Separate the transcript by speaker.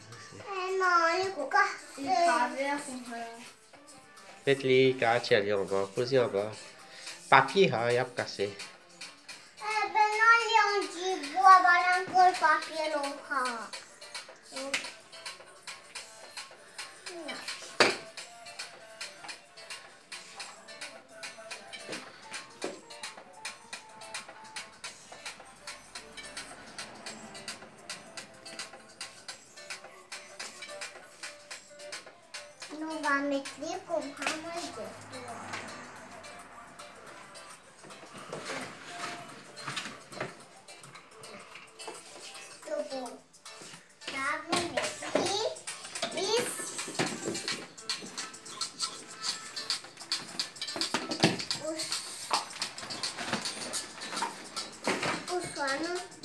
Speaker 1: Petli kacia liong go, kuzio go. Papier ha yap kase.
Speaker 2: Nu va metri cum hammer de Dopo la metri is usuano